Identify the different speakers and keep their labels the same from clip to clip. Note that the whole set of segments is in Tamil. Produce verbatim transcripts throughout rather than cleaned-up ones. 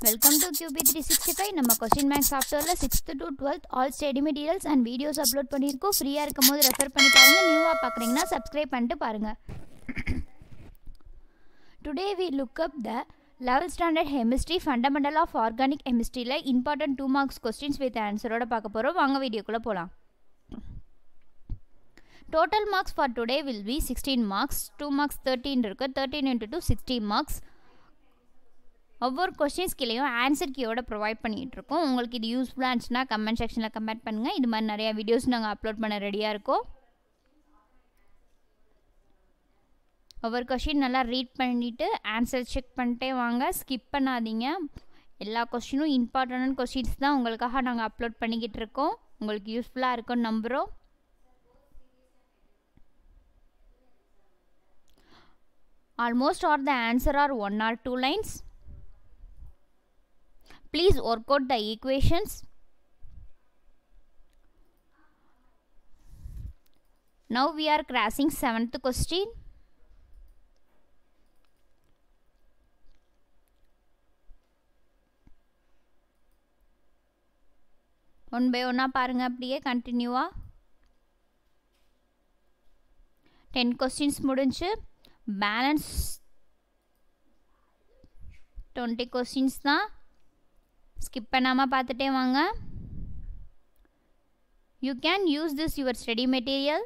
Speaker 1: Welcome to Q B three sixty-five. நம்ம question bank softwareல sixth to twelfth all study materials and videos upload பண்ணிருக்கோம். ஃப்ரீயா இருக்கும்போது ரெஃபர் பண்ணி பாருங்க. நியூவா பார்க்கறீங்கன்னா subscribe பண்ணிட்டு பாருங்க. Today we look up the eleventh standard chemistry fundamental of organic chemistryல important two marks questions with answer ஓட பார்க்க போறோம். வாங்க வீடியோக்குள்ள போலாம். Total marks for today will be sixteen marks. two marks thirteen இருக்கு. thirteen into two sixteen marks. ஒவ்வொரு கொஸ்டின்ஸ்கிலையும் ஆன்சர் கீயோட ப்ரொவைட் பண்ணிகிட்டு இருக்கோம். உங்களுக்கு இது யூஸ்ஃபுல்லாக இருந்துச்சுன்னா கமெண்ட் செக்ஷனில் கமெண்ட் பண்ணுங்கள். இது மாதிரி நிறையா வீடியோஸ் நாங்கள் அப்லோட் பண்ண ரெடியாக இருக்கோம். ஒவ்வொரு கொஸ்டின் நல்லா ரீட் பண்ணிவிட்டு ஆன்சர் செக் பண்ணிட்டே வாங்க. ஸ்கிப் பண்ணாதீங்க. எல்லா கொஸ்டினும் இம்பார்ட்டண்டான கொஸ்டின்ஸ் தான் உங்களுக்காக நாங்கள் அப்லோட் பண்ணிக்கிட்டு இருக்கோம். உங்களுக்கு யூஸ்ஃபுல்லாக இருக்கும்னு நம்புகிறோம். Almost are the answer are one or two lines. Please work out the equations. Now we are crossing seventh question. One by one பாருங்க அப்படியே கண்டினியூவா. ten questions முடிஞ்சு பேலன்ஸ் twenty questions தான். skip பண்ணாம பார்த்துட்டே வாங்க. You can use this your study material.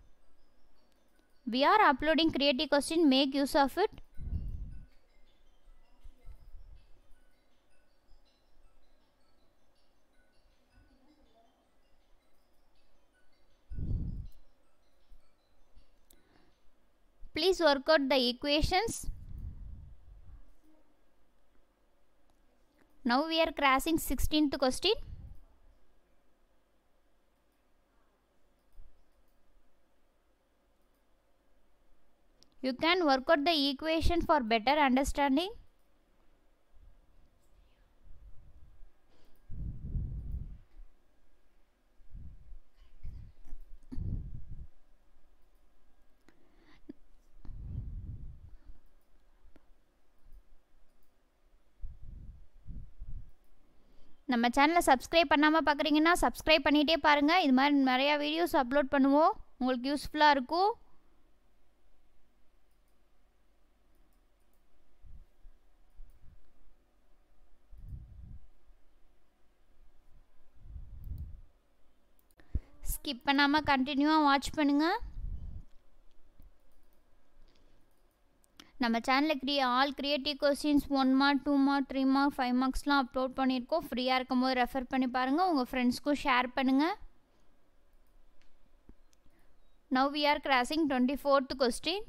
Speaker 1: We are uploading creative question. Make use of it. Please work out the equations. Now we are crossing sixteenth question. You can work out the equation for better understanding. நம்ம சேனலை சப்ஸ்கிரைப் பண்ணாமல் பார்க்குறீங்கன்னா சப்ஸ்கிரைப் பண்ணிகிட்டே பாருங்கள். இது மாதிரி நிறையா வீடியோஸ் அப்லோட் பண்ணுவோம். உங்களுக்கு யூஸ்ஃபுல்லாக இருக்கும். ஸ்கிப் பண்ணாமல் கண்டினியூவாக வாட்ச் பண்ணுங்கள். நம்ம சேனலில் க்ரியே all creative questions one mark two mark three mark five மார்க்ஸ்லாம் அப்லோட் பண்ணியிருக்கோம். ஃப்ரீயாக இருக்கும்போது ரெஃபர் பண்ணி பாருங்கள். உங்கள் ஃப்ரெண்ட்ஸ்க்கும் ஷேர் பண்ணுங்கள். Now we are crossing twenty fourth question.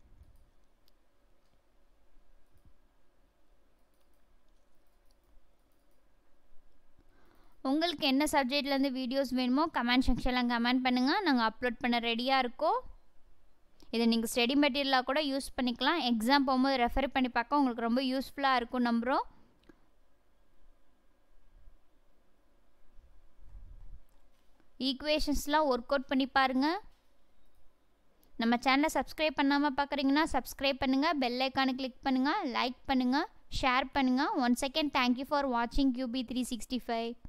Speaker 1: உங்களுக்கு என்ன சப்ஜெக்ட்லேருந்து வீடியோஸ் வேணுமோ கமெண்ட் செக்ஷனில் கமெண்ட் பண்ணுங்கள். நாங்கள் அப்லோட் பண்ண ரெடியாக இருக்கோம். இதை நீங்கள் ஸ்டடி மெட்டீரியலாக கூட யூஸ் பண்ணிக்கலாம். எக்ஸாம் போகும்போது ரெஃபர் பண்ணி பார்க்க உங்களுக்கு ரொம்ப யூஸ்ஃபுல்லாக இருக்கும் நம்புகிறோம். ஈக்குவேஷன்ஸ்லாம் ஒர்க் அவுட் பண்ணி பாருங்கள். நம்ம சேனலை சப்ஸ்கிரைப் பண்ணாமல் பார்க்குறீங்கன்னா சப்ஸ்கிரைப் பண்ணுங்கள். பெல் ஐக்கானை கிளிக் பண்ணுங்கள். லைக் பண்ணுங்கள். ஷேர் பண்ணுங்கள். ஒன் செகண்ட் தேங்க்யூ ஃபார் வாட்சிங் Q B three sixty-five.